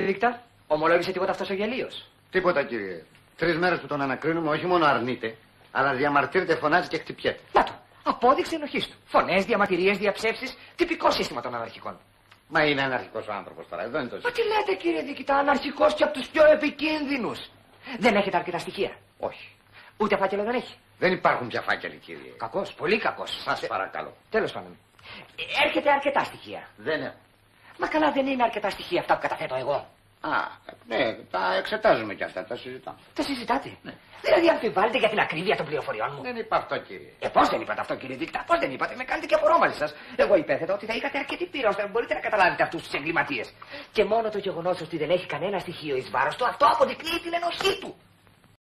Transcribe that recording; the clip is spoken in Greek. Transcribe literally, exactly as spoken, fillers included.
Δίκτα, ομολόγησε τίποτα αυτός ο γελίος? Τίποτα, κύριε. Τρεις μέρες που τον ανακρίνουμε, όχι μόνο αρνείται, αλλά διαμαρτύρεται, φωνάζει και χτυπιέται. Να το. Απόδειξη ενοχής του. Φωνές, διαμαρτυρίες, διαψεύσεις. Τυπικό σύστημα των αναρχικών. Μα είναι αναρχικός ο άνθρωπος τώρα, εδώ είναι το Μα σύστημα. τι λέτε, κύριε Δίκτα, αναρχικός και από τους πιο επικίνδυνους. Δεν έχετε αρκετά στοιχεία? Όχι. Ούτε φάκελο δεν έχει? Δεν υπάρχουν πια φάκελοι, κύριε. Κακός, πολύ κακός. Σας παρακαλώ. Τέλος πάντων. Έρχεται αρκετά στοιχεία. Δεν έχω. Μα καλά, δεν είναι αρκετά στοιχεία αυτά που καταθέτω εγώ. Α, ναι, τα εξετάζουμε κι αυτά, τα συζητάμε. Τα συζητάτε? Ναι. Δηλαδή αμφιβάλλετε για την ακρίβεια των πληροφοριών μου? Δεν είπα αυτό, κύριε. Ε, πώς δεν είπατε αυτό, κύριε Δίκτα, πώς δεν είπατε? Με κάνετε και απορρόμαλη σας. Εγώ υπέθετα ότι θα είχατε αρκετή πείρα ώστε να μπορείτε να καταλάβετε αυτούς τους εγκληματίες. Και μόνο το γεγονός ότι δεν έχει κανένα στοιχείο εις βάρος του, αυτό αποδεικνύει την ενοχή του.